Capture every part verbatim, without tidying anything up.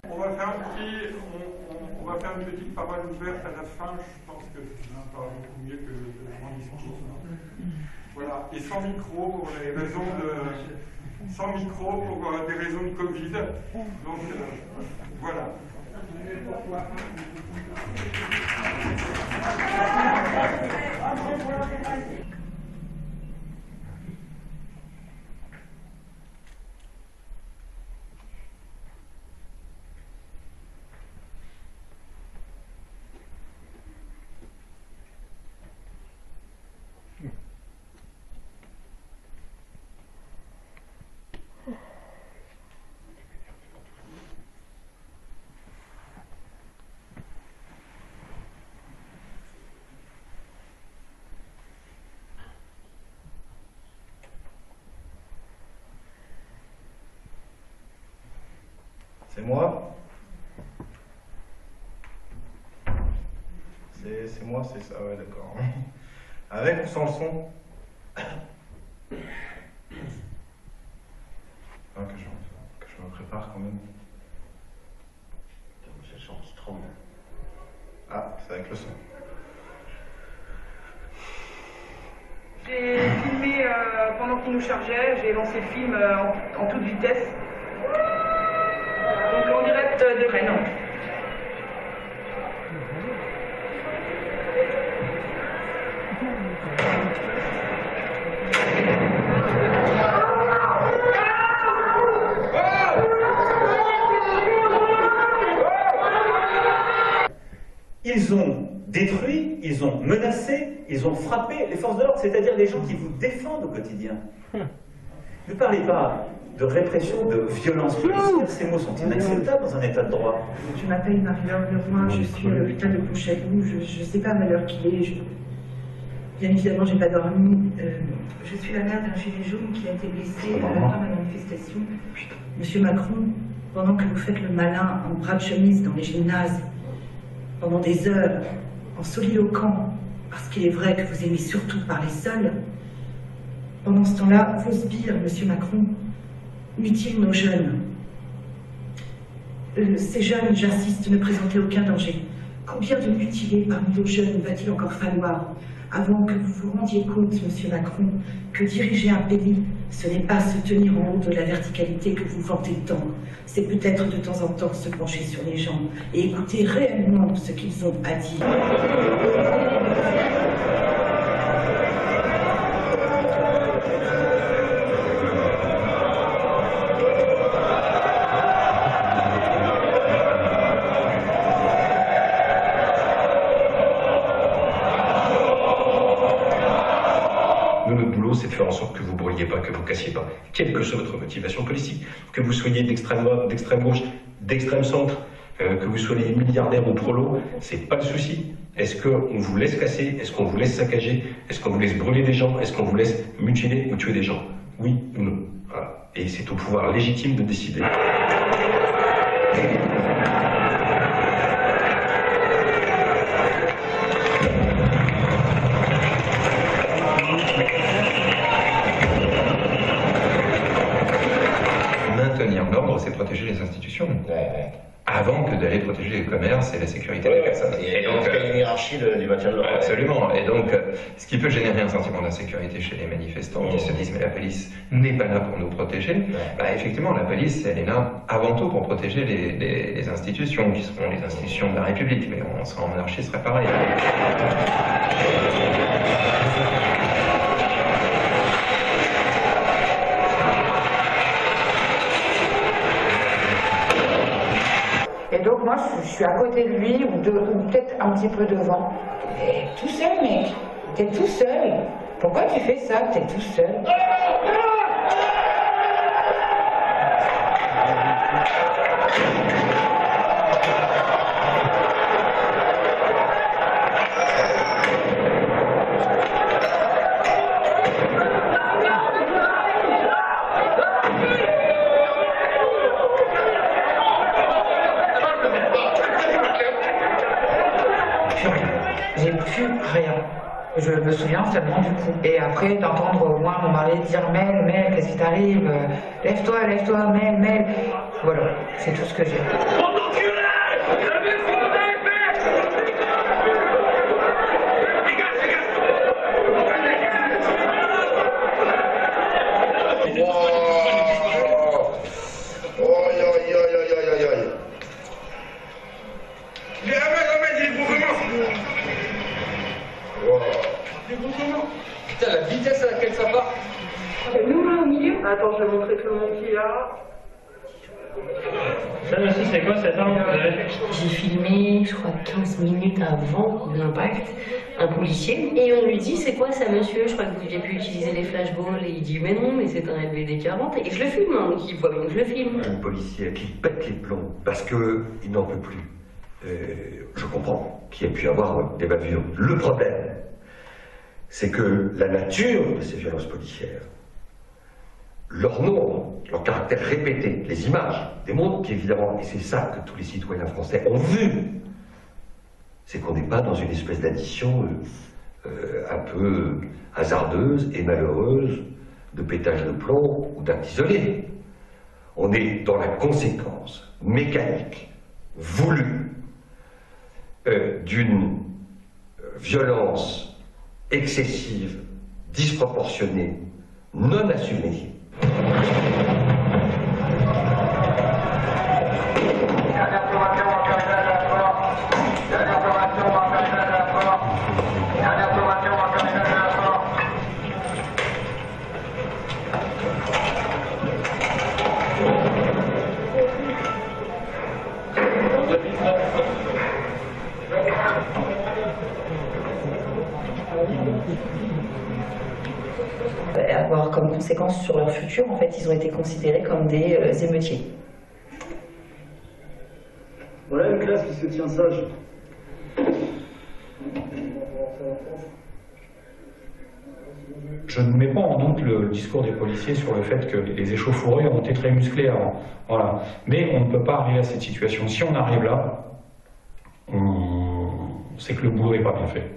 On va faire un petit, on, on, on va faire une petite parole ouverte à la fin. Je pense que ça parle beaucoup mieux que mon discours. Voilà. Et sans micro pour les raisons de, sans micro pour euh, des raisons de Covid. Donc euh, voilà. C'est moi. C'est moi, c'est ça, ouais, d'accord. Avec ou sans le son? Ah, que, je, que je me prépare quand même. Je chante trop bien. Ah, c'est avec le son. J'ai filmé euh, pendant qu'il nous chargeait, j'ai lancé le film euh, en, en toute vitesse. Donc en direct de Rennes. Ils ont détruit, ils ont menacé, ils ont frappé les forces de l'ordre, c'est-à-dire les gens qui vous défendent au quotidien. Ne parlez pas de répression, de violence policière, ces mots sont inacceptables dans un état de droit. Je m'appelle Marie-Laure Leroy, je suis à l'hôpital de Pontchâteau, je ne sais pas à l'heure qu'il est. Je... Bien évidemment, je n'ai pas dormi. Euh, je suis la mère d'un gilet jaune qui a été blessé pendant la manifestation. Monsieur Macron, pendant que vous faites le malin en bras de chemise dans les gymnases, pendant des heures, en soliloquant, parce qu'il est vrai que vous aimez surtout parler seul, pendant ce temps-là, vos sbires, monsieur Macron, mutilent nos jeunes. Euh, ces jeunes, j'insiste, ne présentaient aucun danger. Combien de mutilés parmi nos jeunes va-t-il encore falloir avant que vous vous rendiez compte, monsieur Macron, que diriger un pays, ce n'est pas se tenir en haut de la verticalité que vous vantez tant. C'est peut-être de temps en temps se pencher sur les gens et écouter réellement ce qu'ils ont à dire. C'est de faire en sorte que vous ne brûliez pas, que vous ne cassiez pas, quelle que soit votre motivation politique, que vous soyez d'extrême droite, d'extrême gauche, d'extrême centre, euh, que vous soyez milliardaire ou prolo, c'est pas le souci. Est-ce qu'on vous laisse casser? Est-ce qu'on vous laisse saccager? Est-ce qu'on vous laisse brûler des gens? Est-ce qu'on vous laisse mutiler ou tuer des gens? Oui ou non? Voilà. Et c'est au pouvoir légitime de décider. Maintenir l'ordre, c'est protéger les institutions. Ouais, ouais. Avant que d'aller protéger les commerces et la sécurité ouais, des personnes. Et, et donc, il y a une hiérarchie de, du maintien de l'ordre. Absolument. Et donc, ce qui peut générer un sentiment d'insécurité chez les manifestants mmh. qui se disent mais la police n'est pas là pour nous protéger. Ouais. Bah, effectivement, la police, elle est là avant tout pour protéger les, les, les institutions, qui seront les institutions de la République. Mais on serait en monarchie, ce serait pareil. Et donc moi, je suis à côté de lui, ou, de, ou peut-être un petit peu devant. Et tout seul, mec. T'es tout seul. Pourquoi tu fais ça? T'es tout seul. J'ai plus rien. Je me souviens seulement du coup. Et après d'entendre moi mon mari dire Mel, Mel, qu'est-ce qui t'arrive? Lève-toi, lève-toi, Mel, Mel. Voilà, c'est tout ce que j'ai. Attends, je vais montrer tout le monde qui est là. Ça aussi, c'est quoi cette arme? J'ai filmé, je crois, quinze minutes avant l'impact, un policier, et on lui dit c'est quoi ça monsieur, je crois que vous n'aviez pu utiliser les flashballs, et il dit mais non, mais c'est un L V D quarante, et je le filme, hein, donc il voit bien que je le filme. Un policier qui pète les plombs parce qu'il n'en peut plus. Euh, je comprends qu'il y ait pu avoir des bavures. Le problème, c'est que la nature de ces violences policières, leur nombre, leur caractère répété, les images démontrent qu'évidemment, et c'est ça que tous les citoyens français ont vu, c'est qu'on n'est pas dans une espèce d'addition euh, euh, un peu hasardeuse et malheureuse de pétage de plomb ou d'actes isolés. On est dans la conséquence mécanique, voulue, euh, d'une violence excessive, disproportionnée, non assumée. Avoir comme conséquence sur leur futur, en fait, ils ont été considérés comme des euh, émeutiers. Voilà une classe qui se tient sage. Je ne mets pas en doute le discours des policiers sur le fait que les échauffourées ont été très musclées avant. Voilà. Mais on ne peut pas arriver à cette situation. Si on arrive là, on... c'est que le boulot n'est pas bien fait.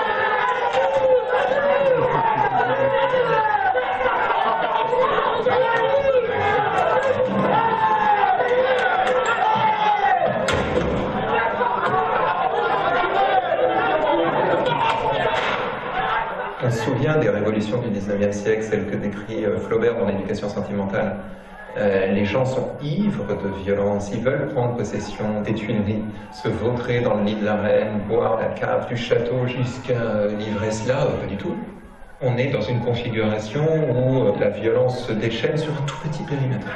On se souvient des révolutions du dix-neuvième siècle, celles que décrit Flaubert dans l'Éducation sentimentale. Euh, les gens sont ivres de violence, ils veulent prendre possession des Tuileries, se vautrer dans le lit de la reine, boire la cave du château jusqu'à l'ivresse là, pas du tout. On est dans une configuration où la violence se déchaîne sur un tout petit périmètre.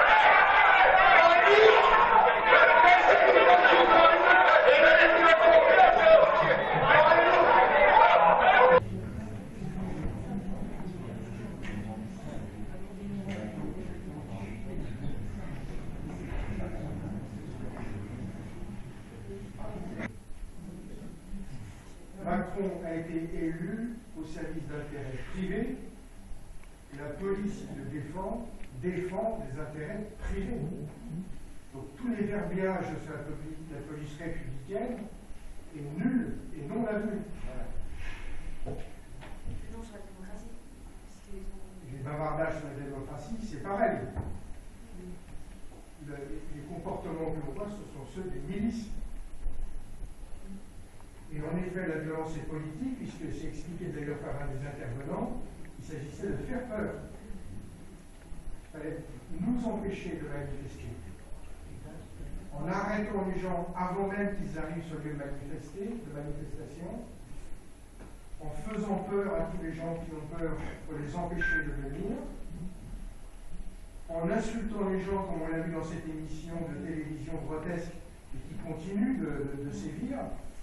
Macron a été élu au service d'intérêts privés et la police qui le défend défend des intérêts privés. Donc tous les verbiages sur la police, la police républicaine est nul et non avenu. Voilà. Non, sur la démocratie. Les bavardages sur la démocratie, c'est pareil. Le, les comportements que l'on voit, ce sont ceux des milices. Et en effet, la violence est politique, puisque c'est expliqué d'ailleurs par un des intervenants, il s'agissait de faire peur. Il fallait nous empêcher de manifester. En arrêtant les gens avant même qu'ils arrivent sur le lieu de manifester, de manifestation, en faisant peur à tous les gens qui ont peur pour les empêcher de venir, en insultant les gens, comme on l'a vu dans cette émission de télévision grotesque et qui continue de, de, de sévir.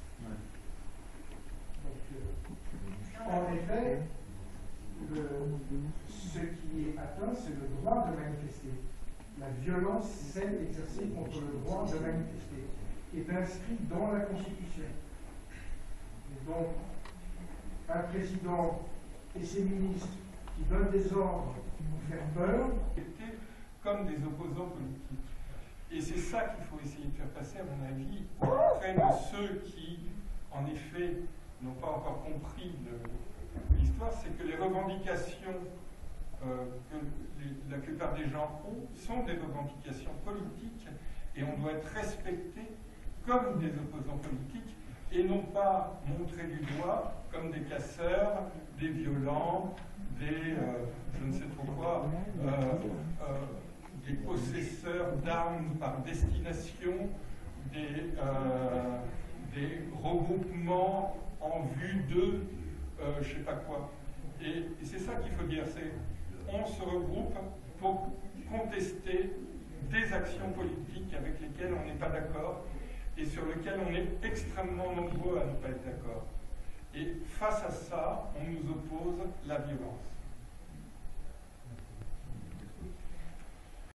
En effet, le, ce qui est atteint, c'est le droit de manifester. La violence, celle exercée contre le droit de manifester, qui est inscrit dans la Constitution. Et donc, un président et ses ministres qui donnent des ordres pour faire peur, comme des opposants politiques. Et c'est ça qu'il faut essayer de faire passer, à mon avis, auprès de ceux qui, en effet, n'ont pas encore compris l'histoire, c'est que les revendications euh, que les, la plupart des gens ont sont des revendications politiques et on doit être respecté comme des opposants politiques et non pas montrés du doigt comme des casseurs, des violents, des euh, je ne sais trop quoi, euh, euh, des possesseurs d'armes par destination, des, euh, des regroupements en vue de euh, je sais pas quoi. Et, et c'est ça qu'il faut dire, c'est on se regroupe pour contester des actions politiques avec lesquelles on n'est pas d'accord et sur lesquelles on est extrêmement nombreux à ne pas être d'accord. Et face à ça, on nous oppose la violence.